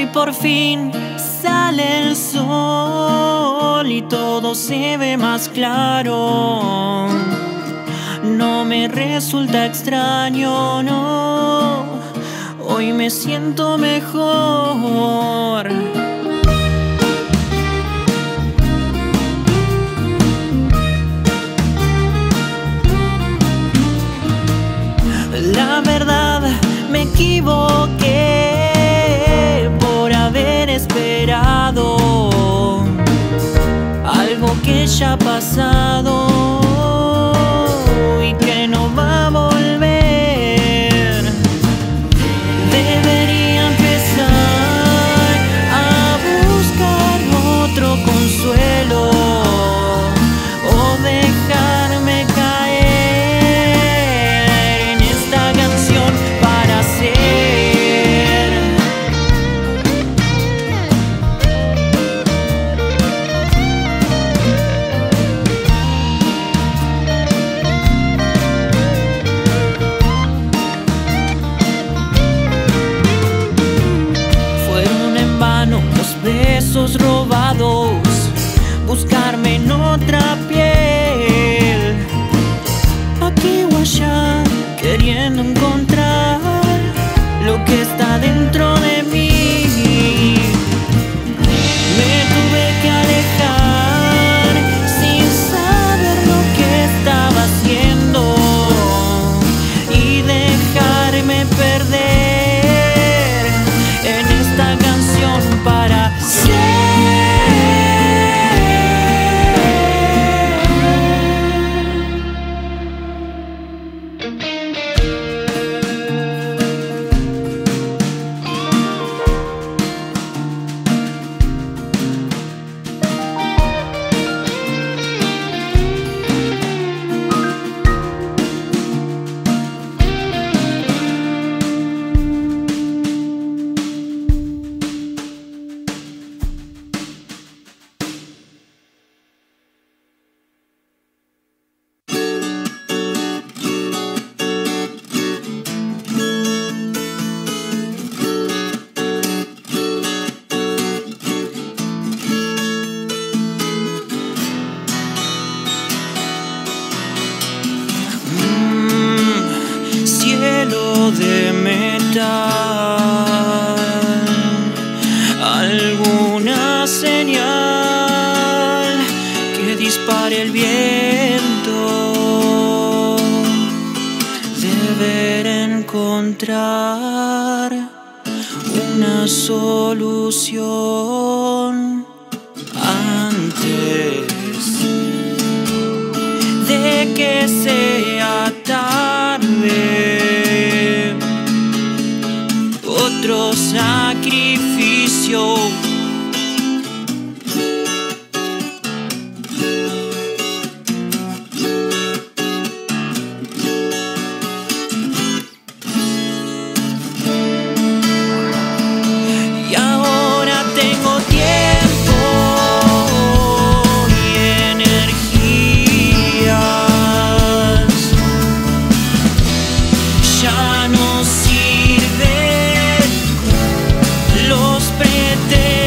Hoy por fin sale el sol y todo se ve más claro. No me resulta extraño, no. Hoy me siento mejor. La verdad, me equivoqué por haber esperado algo que ya ha pasado y que no va a volver. Debería empezar a buscar otro consuelo o dejarme caer en esta canción para ser. Besos robados, buscarme en otra piel, aquí o allá, queriendo encontrar lo que está dentro de mí. Me tuve que alejar sin saber lo que estaba haciendo y dejarme perder en esta canción para de metal, alguna señal que dispare el viento. Deber encontrar una solución antes de que sea tarde. Otro sacrificio. Y ahora tengo tiempo y energías. Ya no sirve los pretextos.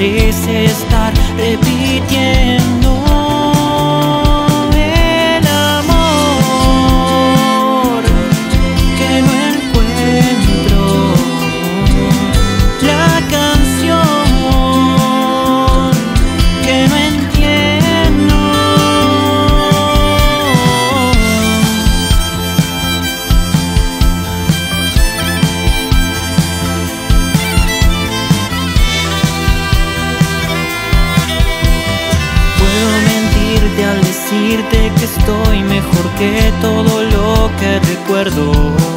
parece estar repitiendo. El amor que no encuentro, la canción que no entiendo. Puedo mentirte al decirte que estoy mejor que todo lo que recuerdo,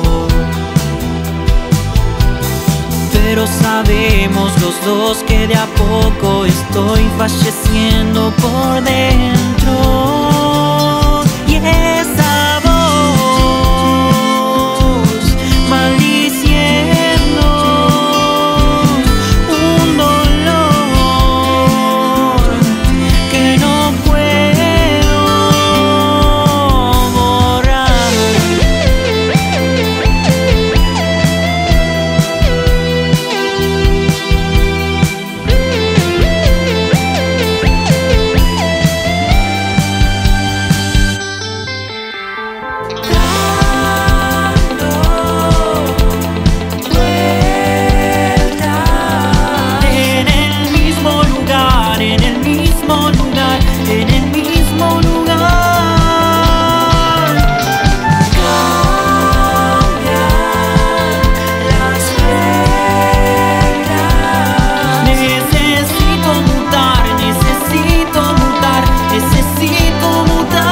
pero sabemos los dos que de a poco estoy falleciendo por dentro. Y esa voz maldiciendo un dolor que no puedo borrar. En el mismo lugar, en el mismo lugar, en el mismo lugar. Cambian las reglas. Necesito mutar, necesito mutar, necesito mutar.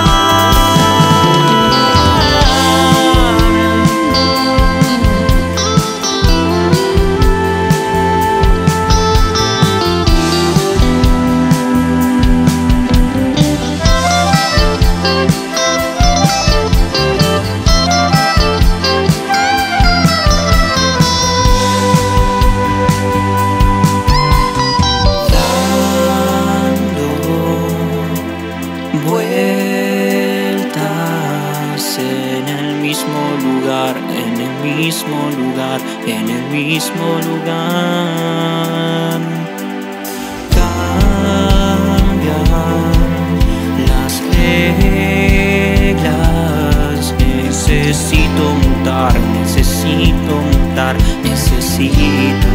Vueltas en el mismo lugar, en el mismo lugar, en el mismo lugar. Cambian las reglas. Necesito mutar, necesito mutar, necesito.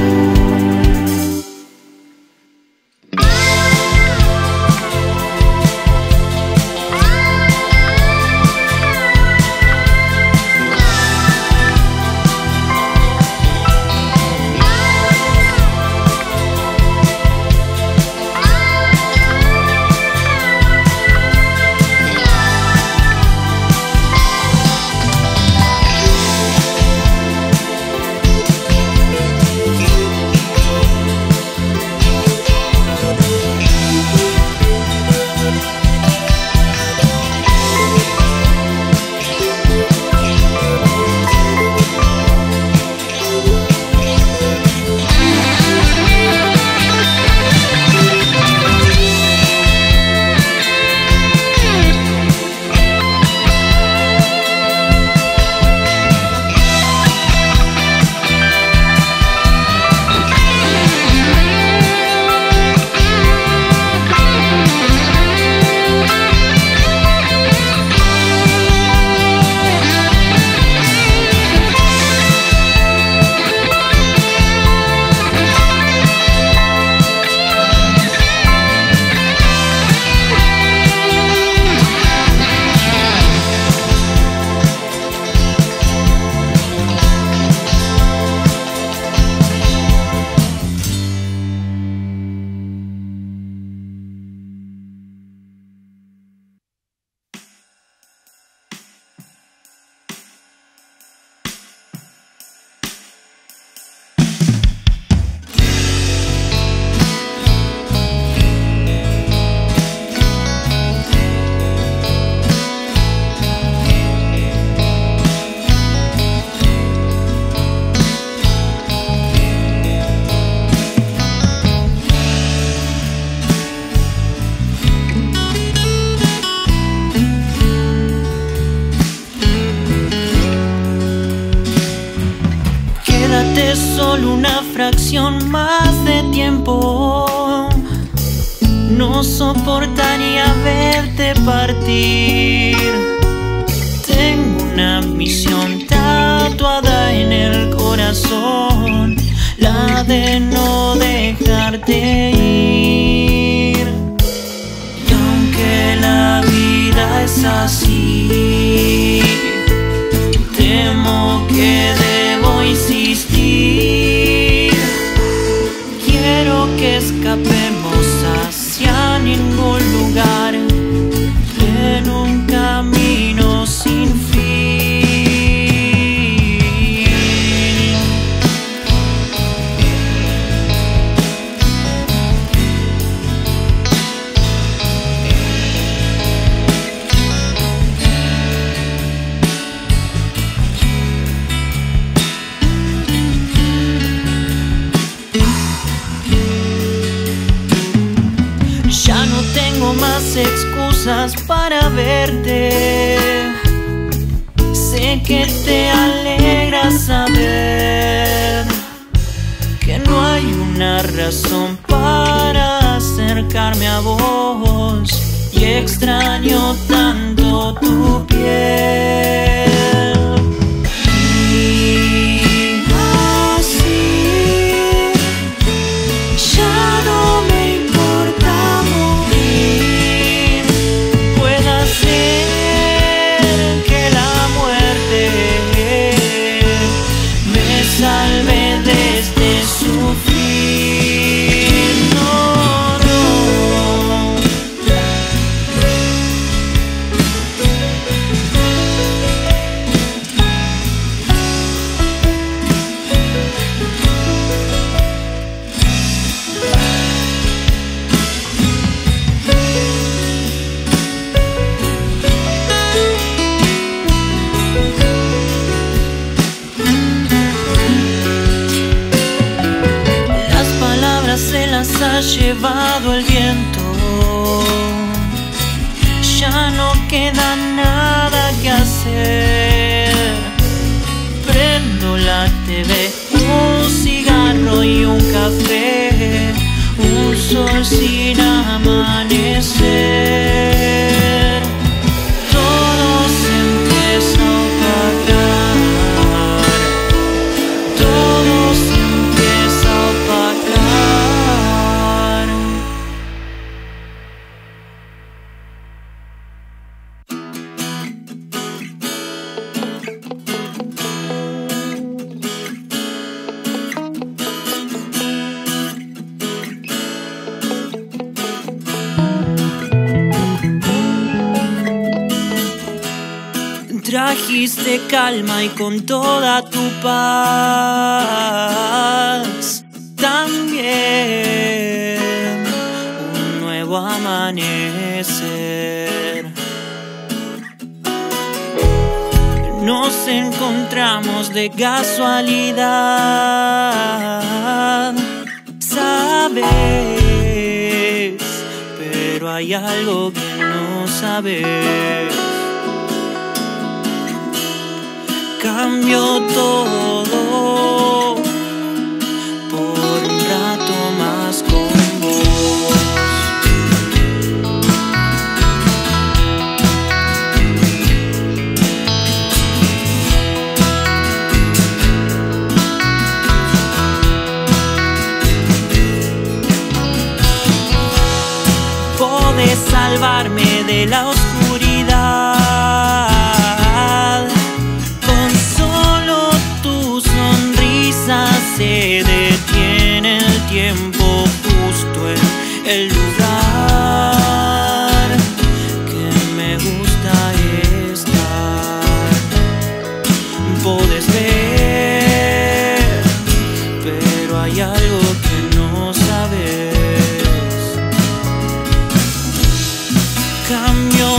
es solo una fracción más de tiempo. No soportaría verte partir. Tengo una misión tatuada en el corazón, la de no dejarte ir. Y aunque la vida es así, temo que debo insistir. Quiero que escapemos hacia ningún lugar, en un camino sin fin. Ya no tengo más excusas para verte. Sé que te alegra saber que no hay una razón para acercarme a vos, y extraño tanto tu piel. Y así ya no me importa morir. Puede ser que la muerte me salve desde sufrir. No, no. Las palabras se las ha llevado el viento. Ya no queda nada que hacer. Prendo la TV, un cigarro y un café, un sol sin amanecer. Todo se empieza a opacar, todo se empieza a opacar. Trajiste calma y con toda tu paz también un nuevo amanecer. Nos encontramos de casualidad, sabes, pero hay algo que no sabes. Cambió todo por un rato más con vos. Podés salvarme de la oscuridad. Con solo tu sonrisa se detiene el tiempo justo en el lugar que me gusta estar. Podés ver, pero hay algo que no sabes. Cambió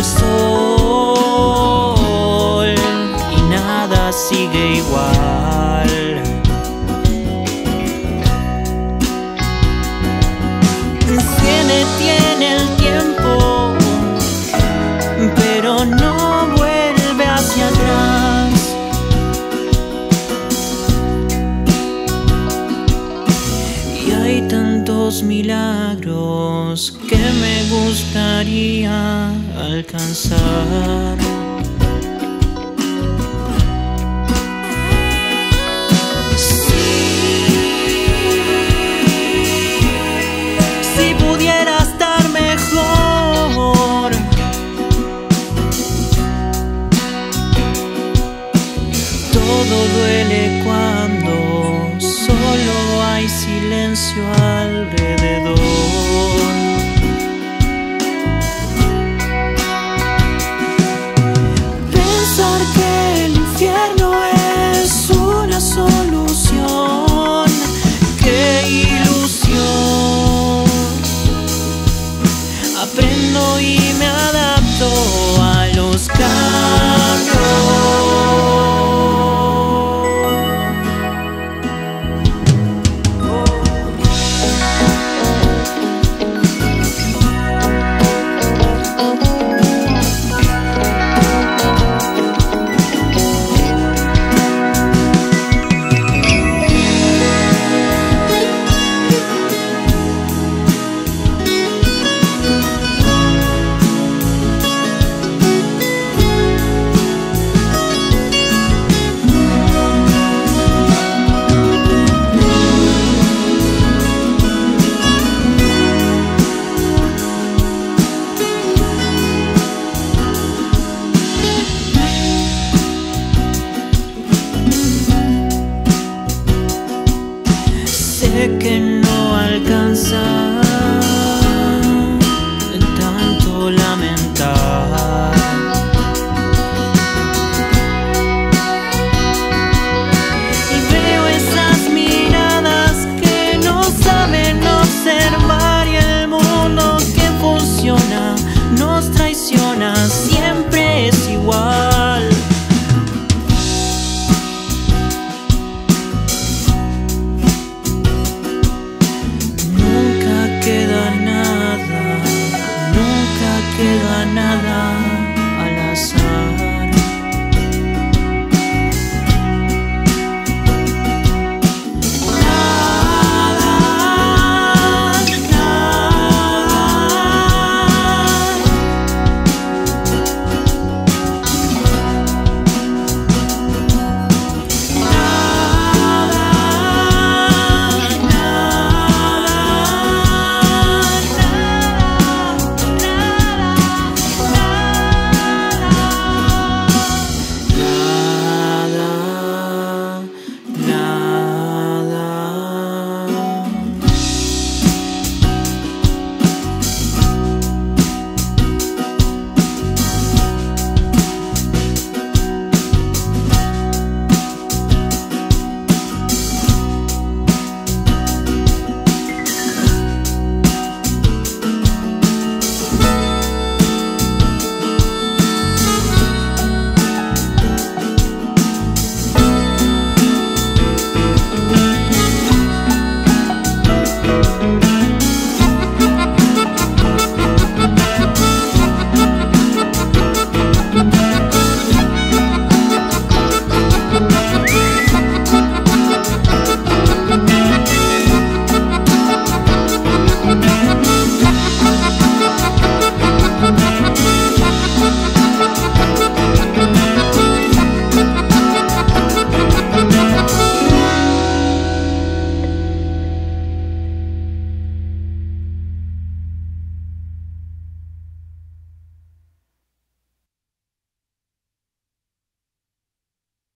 el sol y nada sigue igual. Se detiene el tiempo, pero no vuelve hacia atrás. Y hay tantos milagros que me gustaría alcanzar.